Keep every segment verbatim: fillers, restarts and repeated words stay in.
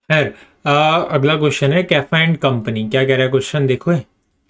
खैर, अ, अगला क्वेश्चन है कैफे एंड कंपनी। क्या कह रहा है क्वेश्चन, देखो है।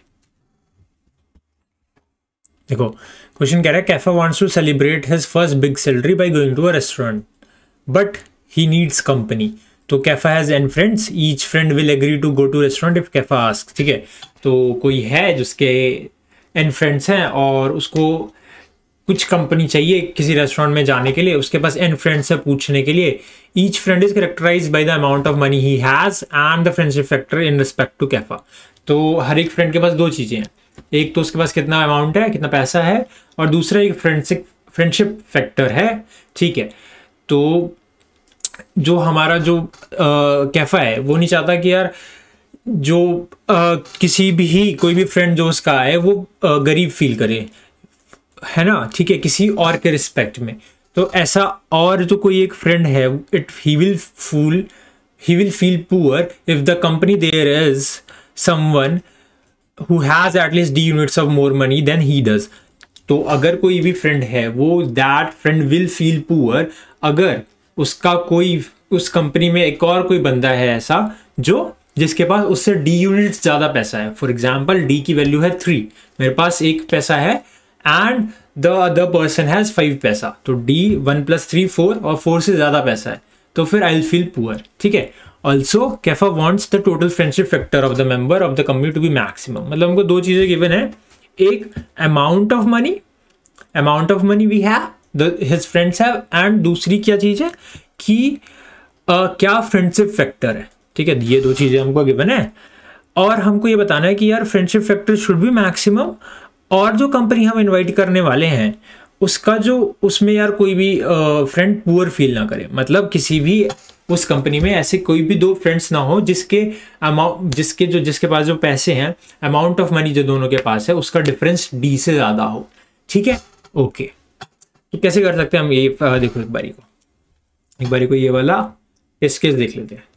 देखो क्वेश्चन कह रहा है Kefa wants to celebrate his first big salary by going to a restaurant but he needs company. तो Kefa has N friends, each friend will agree to go to restaurant if Kefa ask. ठीक है, तो कोई है जिसके N friends हैं और उसको कुछ कंपनी चाहिए किसी रेस्टोरेंट में जाने के लिए, उसके पास एन फ्रेंड्स है पूछने के लिए। Each friend is characterise by the amount of money he has and the friendship factor in respect to Kefa. तो हर एक फ्रेंड के पास दो चीजें हैं, एक तो उसके पास कितना अमाउंट है, कितना पैसा है, और दूसरा एक फ्रेंडशिप फ्रेंडशिप फैक्टर है। ठीक है, तो जो हमारा जो कैफा है वो नहीं चाहता कि यार जो आ, किसी भी कोई भी फ्रेंड जो उसका है वो आ, गरीब फील करे, है ना। ठीक है, किसी और के रिस्पेक्ट में। तो ऐसा और जो कोई एक फ्रेंड है, it he will fool he will feel poor if the company there is someone who has at least D units of more money than he does. तो अगर कोई भी फ्रेंड है वो that friend will feel poor अगर उसका कोई उस कंपनी में एक और कोई बंदा है ऐसा जो जिसके पास उससे डी यूनिट्स ज्यादा पैसा है। फॉर एग्जाम्पल डी की वैल्यू है थ्री, मेरे पास एक पैसा है and the other person has five पैसा, तो D one plus three four और फोर से ज्यादा पैसा है, तो फिर आई विल फील पुअर। ठीक है, also Kefa wants the total friendship factor of the member of the company to be maximum. मतलब हमको दो चीजें गिवन है, एक amount of money amount of money we have his friends have, and दूसरी क्या चीज है कि uh, क्या फ्रेंडशिप फैक्टर है। ठीक है, ये दो चीजें हमको गिवन है और हमको ये बताना है कि यार friendship factor should be maximum, और जो कंपनी हम इनवाइट करने वाले हैं उसका जो उसमें यार कोई भी फ्रेंड पुअर फील ना करे। मतलब किसी भी उस कंपनी में ऐसे कोई भी दो फ्रेंड्स ना हो जिसके अमाउंट जिसके जो जिसके पास जो पैसे हैं, अमाउंट ऑफ मनी जो दोनों के पास है उसका डिफरेंस डी से ज्यादा हो। ठीक है, ओके। तो कैसे कर सकते हैं हम ये, देखो एक बारी को एक बारी को ये वाला टेस्ट केस देख लेते हैं।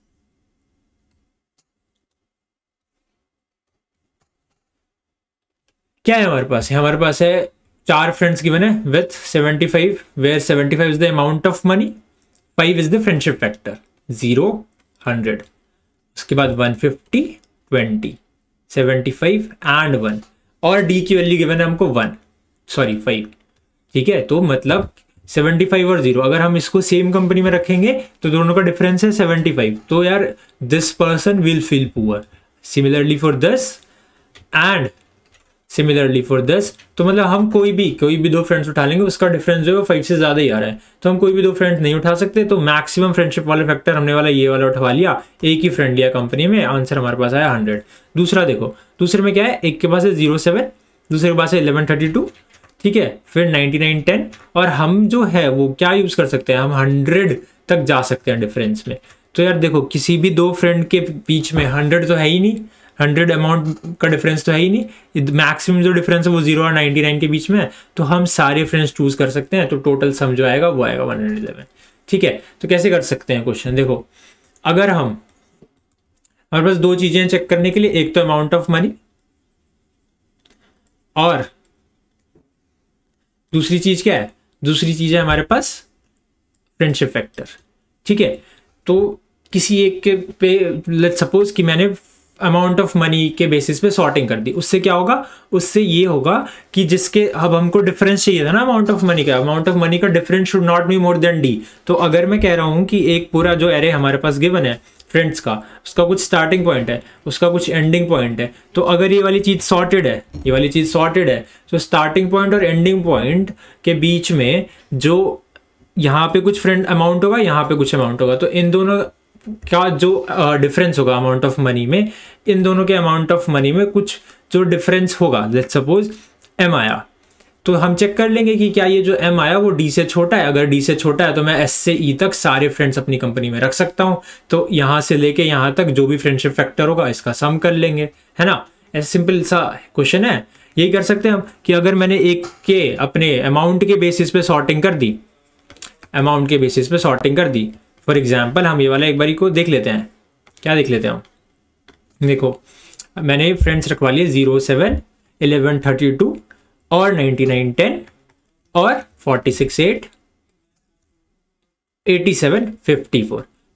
क्या है हमारे पास है हमारे पास है चार फ्रेंड्स गिवन है with seventy five, where seventy five is the amount of money, five is the friendship factor, zero hundred, उसके बाद one fifty twenty seventy five and one, और डी की वैल्यू गिवन है हमको वन सॉरी फाइव। ठीक है, तो मतलब सेवेंटी फाइव और जीरो, अगर हम इसको सेम कंपनी में रखेंगे तो दोनों का डिफरेंस है सेवेंटी फाइव, तो यार this person will feel poor. Similarly for this and similarly for this, तो मतलब हम कोई भी कोई भी दो फ्रेंड्स उठा लेंगे उसका डिफरेंस जो है फाइव से ज्यादा ही आ रहा है, तो हम कोई भी दो फ्रेंड्स नहीं उठा सकते। तो मैक्सिमम फ्रेंडशिप वाला फैक्टर हमने वाला ये वाला उठवा लिया, एक ही फ्रेंड लिया कंपनी में, आंसर हमारे पास आया हंड्रेड। दूसरा देखो, दूसरे में क्या है, एक के पास है जीरो सेवन, दूसरे के पास है इलेवन थर्टी टू, ठीक है, फिर नाइनटी नाइन टेन, और हम जो है वो क्या यूज कर सकते हैं, हम हंड्रेड तक जा सकते हैं डिफरेंस में। तो यार देखो किसी भी दो फ्रेंड के बीच में हंड्रेड तो है ही नहीं, हंड्रेड अमाउंट का डिफरेंस तो है ही नहीं, मैक्सिमम जो डिफरेंस है वो जीरो और नाइनटी नाइन के बीच में है, तो हम सारे फ्रेंड्स चूज कर सकते हैं, तो टोटल सम जो आएगा वो आएगा वन हंड्रेड इलेवन। ठीक है, तो कैसे कर सकते हैं क्वेश्चन, देखो अगर हम हमारे पास दो चीजें चेक करने के लिए, एक तो अमाउंट ऑफ मनी और दूसरी चीज क्या है, दूसरी चीज है हमारे पास फ्रेंडशिप फैक्टर। ठीक है, तो किसी एक के पे लेट्स सपोज कि मैंने अमाउंट ऑफ मनी के बेसिस पे सॉर्टिंग कर दी, उससे क्या होगा, उससे ये होगा कि जिसके अब हमको डिफरेंस चाहिए था ना अमाउंट ऑफ मनी का, अमाउंट ऑफ मनी का difference should not be more than D. तो अगर मैं कह रहा हूं कि एक पूरा जो एरे हमारे पास गिवन है फ्रेंड्स का, उसका कुछ स्टार्टिंग पॉइंट है, उसका कुछ एंडिंग पॉइंट है, तो अगर ये वाली चीज सॉर्टेड है ये वाली चीज सॉर्टेड है तो स्टार्टिंग पॉइंट और एंडिंग पॉइंट के बीच में जो यहाँ पे कुछ फ्रेंड अमाउंट होगा, यहाँ पे कुछ अमाउंट होगा, तो इन दोनों का जो डिफरेंस uh, होगा अमाउंट ऑफ मनी में, इन दोनों के अमाउंट ऑफ मनी में कुछ जो डिफरेंस होगा, लेट्स सपोज एम आया, तो हम चेक कर लेंगे कि क्या ये जो एम आया वो डी से छोटा है। अगर डी से छोटा है तो मैं एस से ई तक सारे फ्रेंड्स अपनी कंपनी में रख सकता हूं, तो यहां से लेके यहां तक जो भी फ्रेंडशिप फैक्टर होगा इसका सम कर लेंगे, है ना। ऐसा सिंपल सा क्वेश्चन है, यही कर सकते हैं हम कि अगर मैंने एक के अपने अमाउंट के बेसिस पे सॉर्टिंग कर दी अमाउंट के बेसिस पे सॉर्टिंग कर दी फॉर एग्जाम्पल हम ये वाला एक बारी को देख लेते हैं, क्या देख लेते हैं हम, देखो मैंने फ्रेंड्स रखवा लिए zero seven eleven thirty two और नाइनटी नाइन टेन और forty six eight eighty seven fifty four.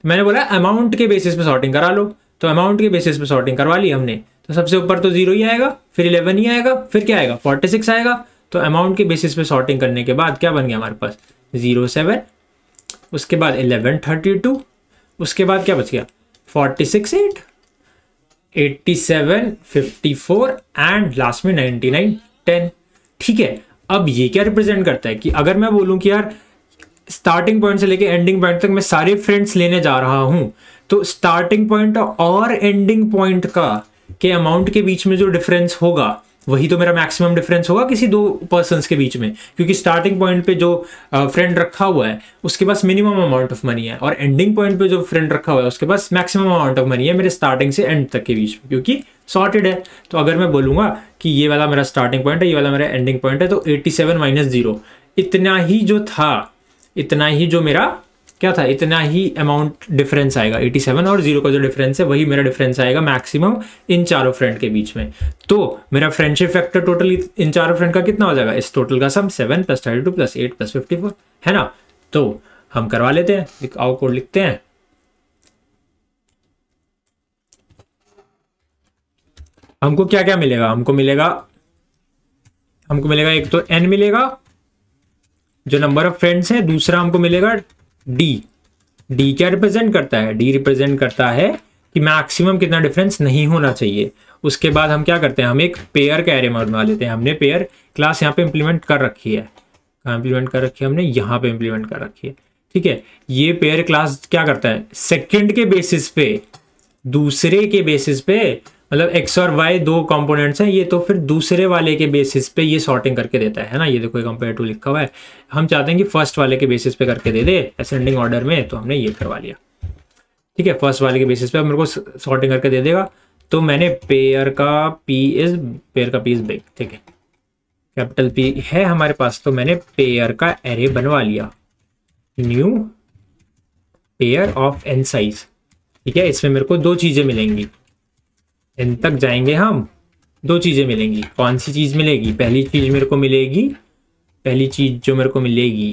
तो मैंने बोला अमाउंट के बेसिस पे सॉर्टिंग करा लो, तो अमाउंट के बेसिस पे सॉर्टिंग करवा ली हमने। तो सबसे ऊपर तो जीरो ही आएगा, फिर इलेवन ही आएगा, फिर क्या आएगा फोर्टी सिक्स आएगा। तो अमाउंट के बेसिस पे सॉर्टिंग करने के बाद क्या बन गया हमारे पास जीरो सेवन, उसके बाद इलेवन थर्टी टू, उसके बाद क्या बच गया forty six eight, eighty seven fifty four and last में नाइन्टी नाइन टेन। ठीक है, अब ये क्या रिप्रेजेंट करता है कि अगर मैं बोलूं कि यार स्टार्टिंग पॉइंट से लेके एंडिंग पॉइंट तक मैं सारे फ्रेंड्स लेने जा रहा हूं, तो स्टार्टिंग पॉइंट और एंडिंग पॉइंट का के अमाउंट के बीच में जो डिफरेंस होगा वही तो मेरा मैक्सिमम डिफरेंस होगा किसी दो पर्सन्स के बीच में, क्योंकि स्टार्टिंग पॉइंट पे जो फ्रेंड रखा हुआ है उसके पास मिनिमम अमाउंट ऑफ मनी है, और एंडिंग पॉइंट पे जो फ्रेंड रखा हुआ है उसके पास मैक्सिमम अमाउंट ऑफ मनी है मेरे स्टार्टिंग से एंड तक के बीच में, क्योंकि सॉर्टेड है। तो अगर मैं बोलूंगा कि ये वाला मेरा स्टार्टिंग पॉइंट है, ये वाला मेरा एंडिंग पॉइंट है, तो एट्टी सेवन माइनस जीरो, इतना ही जो था, इतना ही जो मेरा क्या था, इतना ही अमाउंट डिफरेंस आएगा। एट्टी सेवन और जीरो का जो डिफरेंस है वही मेरा डिफरेंस आएगा मैक्सिमम इन चारों फ्रेंड के बीच में। तो मेरा फ्रेंडशिप फैक्टर टोटल इन चारों फ्रेंड का कितना हो जाएगा, इस टोटल का sum seven plus thirty two plus eight plus fifty four, है ना। तो हम करवा लेते हैं, आओ कोड लिखते हैं। हमको क्या क्या मिलेगा, हमको मिलेगा हमको मिलेगा एक तो n मिलेगा जो नंबर ऑफ फ्रेंड्स है, दूसरा हमको मिलेगा d। d क्या रिप्रेजेंट करता है, d रिप्रेजेंट करता है कि मैक्सिमम कितना डिफरेंस नहीं होना चाहिए। उसके बाद हम क्या करते हैं, हम एक पेयर का एरे बनवा लेते हैं। हमने पेयर क्लास यहाँ पे इंप्लीमेंट कर रखी है, कहाँ इंप्लीमेंट कर रखी है, हमने यहाँ पे इंप्लीमेंट कर रखी है। ठीक है, ये पेयर क्लास क्या करता है, सेकंड के बेसिस पे, दूसरे के बेसिस पे, मतलब एक्स और वाई दो कंपोनेंट्स हैं ये, तो फिर दूसरे वाले के बेसिस पे ये सॉर्टिंग करके देता है, है ना। ये देखो कंपेयर टू लिखा हुआ है, हम चाहते हैं कि फर्स्ट वाले के बेसिस पे करके दे दे असेंडिंग ऑर्डर में, तो हमने ये करवा लिया। ठीक है, फर्स्ट वाले के बेसिस पे अब मेरे को सॉर्टिंग करके दे देगा। तो मैंने पेयर का पी इज पेयर का पी इज बिग, ठीक है, कैपिटल पी है हमारे पास, तो मैंने पेयर का एरे बनवा लिया, new pair of N size. ठीक है, इसमें मेरे को दो चीजें मिलेंगी, एन तक जाएंगे हम, दो चीजें मिलेंगी। कौन सी चीज मिलेगी, पहली चीज मेरे को मिलेगी, पहली चीज जो मेरे को मिलेगी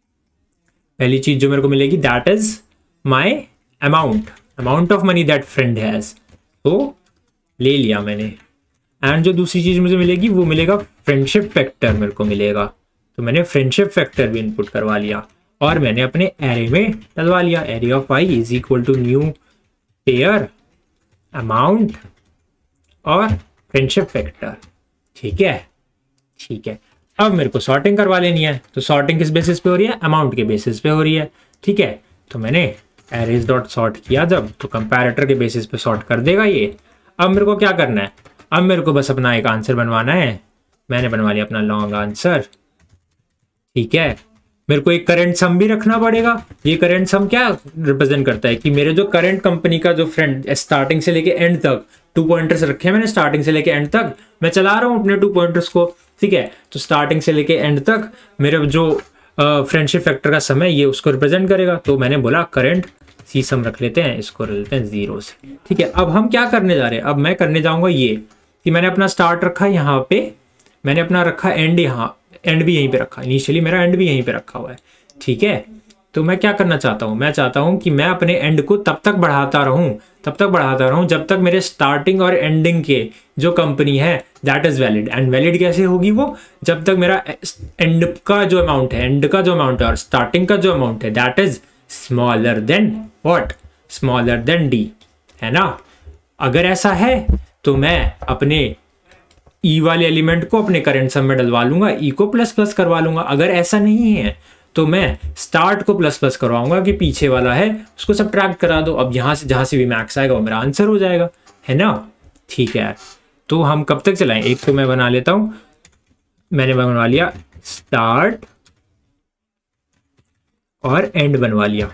पहली चीज जो मेरे को मिलेगी that is my amount, amount of money that friend has, तो ले लिया मैंने। एंड जो दूसरी चीज मुझे मिलेगी वो मिलेगा फ्रेंडशिप फैक्टर मेरे को मिलेगा, तो मैंने फ्रेंडशिप फैक्टर भी इनपुट करवा लिया और मैंने अपने एरे में डलवा लिया। Array of I is equal to new pair amount और फ्रेंडशिप फैक्टर। ठीक है, ठीक है, अब मेरे को सॉर्टिंग करवा लेनी है। तो सॉर्टिंग किस बेसिस पे हो रही है, अमाउंट के बेसिस पे हो रही है। ठीक है, तो मैंने एरेज डॉट सॉर्ट किया जब, तो कंपैरेटर के बेसिस पे सॉर्ट कर देगा ये। अब मेरे को क्या करना है, अब मेरे को बस अपना एक आंसर बनवाना है। मैंने बनवा लिया अपना लॉन्ग आंसर। ठीक है, मेरे को एक करंट सम भी रखना पड़ेगा। ये करंट सम क्या रिप्रेजेंट करता है कि मेरे जो करंट कंपनी का जो फ्रेंड स्टार्टिंग से लेके एंड तक टू पॉइंटर्स रखे हैं मैंने, स्टार्टिंग से लेके एंड तक मैं चला रहा हूँ अपने टू पॉइंटर्स को। ठीक है, तो स्टार्टिंग से लेके एंड तक मेरे जो फ्रेंडशिप फैक्टर का समय ये उसको रिप्रेजेंट करेगा। तो मैंने बोला करंट सी सम रख लेते हैं, इसको रख लेते हैं जीरो से। ठीक है, अब हम क्या करने जा रहे हैं, अब मैं करने जाऊंगा ये कि मैंने अपना स्टार्ट रखा यहाँ पे, मैंने अपना रखा एंड, यहाँ एंड भी यहीं पे रखा, इनिशियली मेरा एंड भी यहीं पे रखा हुआ है। ठीक है, तो मैं क्या करना चाहता हूँ, मैं चाहता हूँ कि मैं अपने एंड को तब तक बढ़ाता रहूं तब तक बढ़ाता रहूं जब तक मेरे स्टार्टिंग और एंडिंग के जो कंपनी है that is valid. And valid कैसे होगी वो, जब तक मेरा एंड का जो अमाउंट है एंड का जो अमाउंट है और स्टार्टिंग का जो अमाउंट है that is smaller than what, smaller than D, है ना। अगर ऐसा है तो मैं अपने ई वाले एलिमेंट को अपने करंट सम में डलवा लूंगा, ई को प्लस प्लस करवा लूंगा। अगर ऐसा नहीं है तो मैं स्टार्ट को प्लस प्लस करवाऊंगा कि पीछे वाला है उसको सब्ट्रैक्ट करा दो। अब यहां से जहां से भी मैक्स आएगा वो मेरा आंसर हो जाएगा, है ना। ठीक है, तो हम कब तक चलाएं, एक तो मैं बना लेता हूं, मैंने बनवा लिया स्टार्ट और एंड बनवा लिया।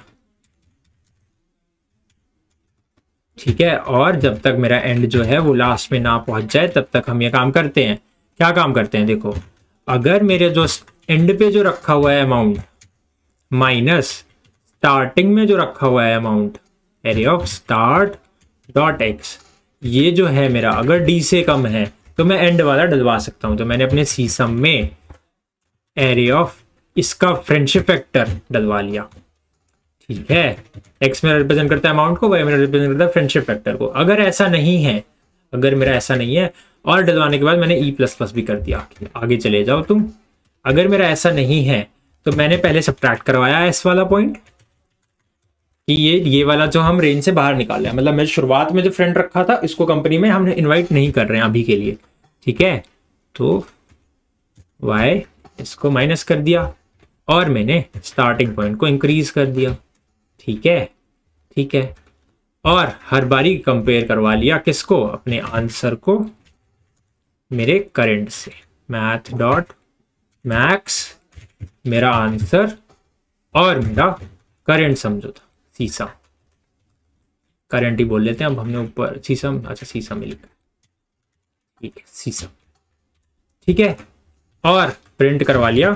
ठीक है, और जब तक मेरा एंड जो है वो लास्ट में ना पहुंच जाए तब तक हम ये काम करते हैं। क्या काम करते हैं, देखो अगर मेरे जो एंड पे जो रखा हुआ है अमाउंट माइनस स्टार्टिंग में जो रखा हुआ है amount, array of start dot X, ये जो है मेरा अगर डी से कम है तो मैं एंड वाला डलवा सकता हूं। तो मैंने अपने सी सम में एरे ऑफ इसका फ्रेंडशिप फैक्टर डलवा लिया। ठीक है, एक्स मेरा रिप्रेजेंट करता है अमाउंट को, वाई मेरा रिप्रेजेंट करता है फ्रेंडशिप फैक्टर को। अगर ऐसा नहीं है, अगर मेरा ऐसा नहीं है, और डलवाने के बाद मैंने ई प्लस प्लस भी कर दिया, आगे चले जाओ तुम। अगर मेरा ऐसा नहीं है तो मैंने पहले सब्ट्रैक्ट करवाया एस वाला पॉइंट कि ये ये वाला जो हम रेंज से बाहर निकाल रहे हैं, मतलब मैं शुरुआत में जो फ्रेंड रखा था इसको कंपनी में हमने इनवाइट नहीं कर रहे हैं अभी के लिए, ठीक है। तो वाई इसको माइनस कर दिया और मैंने स्टार्टिंग पॉइंट को इंक्रीज कर दिया, ठीक है, ठीक है। और हर बारी कंपेयर करवा लिया किसको, अपने आंसर को मेरे करंट से। मैथ डॉट मैक्स मेरा आंसर और मेरा करंट समझो था सीसा, करंट ही बोल लेते हैं अब हमने ऊपर सीसा, अच्छा सीसा में लिखा, ठीक है सीसा, ठीक है। और प्रिंट करवा लिया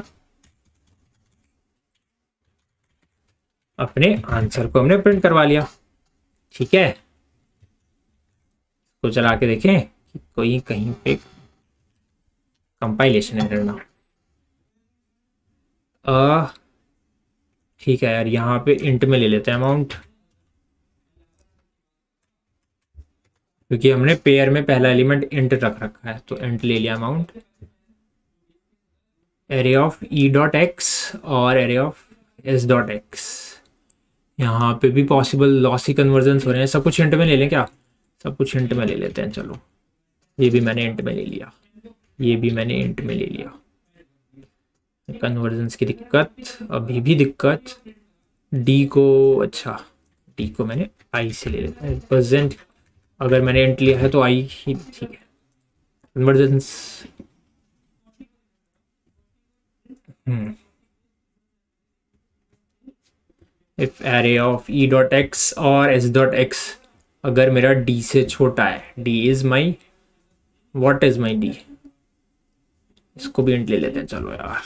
अपने आंसर को, हमने प्रिंट करवा लिया, ठीक है। तो चला के देखें कि कोई कहीं पे कंपाइलेशन एरर ना, अ ठीक है यार, यहाँ पे इंट में ले लेते हैं अमाउंट, क्योंकि हमने पेयर में पहला एलिमेंट इंट रख रखा है, तो इंट ले लिया amount, array of E dot X और array of S dot X. यहाँ पे भी पॉसिबल लॉसी कन्वर्जन हो रहे हैं, सब कुछ इंट में ले लें क्या, सब कुछ इंट में ले लेते हैं, चलो ये भी मैंने इंट में ले लिया, ये भी मैंने इंट में ले लिया। कन्वर्जन्स की दिक्कत, अभी भी दिक्कत, डी को, अच्छा डी को मैंने आई से ले लेता है, प्रेजेंट अगर मैंने इंट लिया है तो आई ही, ठीक है। Convergence hmm if array of E dot X और एस डॉट एक्स अगर मेरा डी से छोटा है, D is my, what is my D, इसको भी इंट ले लेते हैं, चलो यार।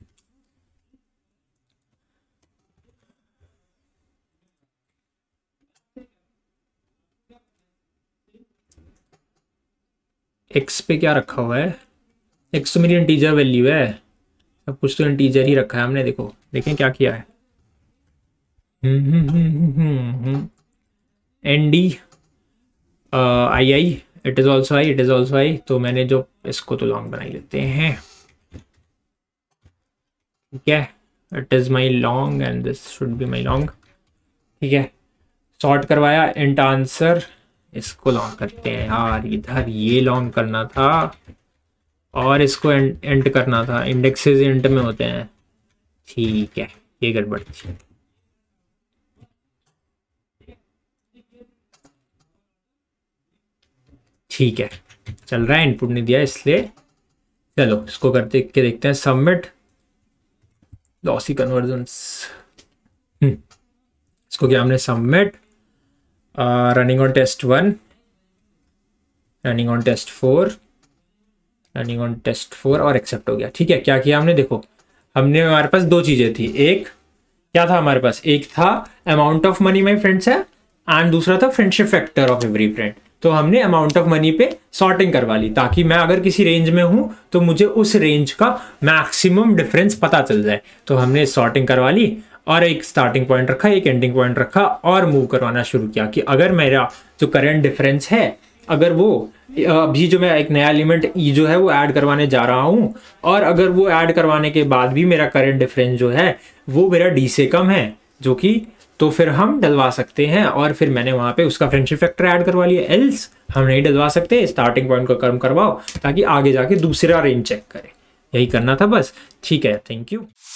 एक्स पे क्या रखा हुआ है, एक्स तो मेरी इंटीजर वैल्यू है, सब कुछ तो इंटीजर ही रखा है हमने, देखो देखें क्या किया है, N D I I it is also I, it is also I, तो मैंने जो इसको तो लॉन्ग बना ही लेते हैं, ठीक है। It is my long and this should be my long, ठीक है। सॉर्ट करवाया, इंट आंसर, इसको लॉन्ग करते हैं यार, इधर ये लॉन्ग करना था और इसको एंड एंड करना था, इंडेक्सेस इंट में होते हैं, ठीक है, ये गड़बड़ थी। ठीक है, चल रहा है, इनपुट नहीं दिया इसलिए, चलो इसको करते के देखते हैं, सबमिट लॉसी कन्वर्जन्स, इसको क्या हमने submit, running on test one, running on test four, running on test four और एक्सेप्ट हो गया, ठीक है। क्या किया हमने, देखो हमने, हमारे पास दो चीजें थी, एक क्या था हमारे पास, एक था amount of money my friends है एंड दूसरा था friendship factor of every friend. तो हमने अमाउंट ऑफ मनी पे सॉर्टिंग करवा ली ताकि मैं अगर किसी रेंज में हूं तो मुझे उस रेंज का मैक्सिमम डिफरेंस पता चल जाए। तो हमने सॉर्टिंग करवा ली और एक स्टार्टिंग पॉइंट रखा, एक एंडिंग पॉइंट रखा और मूव करवाना शुरू किया कि अगर मेरा जो करंट डिफरेंस है, अगर वो अभी जो मैं एक नया एलिमेंट ई जो है वो ऐड करवाने जा रहा हूं और अगर वो ऐड करवाने के बाद भी मेरा करंट डिफरेंस जो है वो मेरा डी से कम है, जो कि तो फिर हम डलवा सकते हैं। और फिर मैंने वहां पे उसका फ्रेंडशिप फैक्टर ऐड करवा लिया, एल्स हम नहीं डलवा सकते, स्टार्टिंग पॉइंट को कम करवाओ ताकि आगे जाके दूसरा रेंज चेक करे। यही करना था बस, ठीक है, थैंक यू।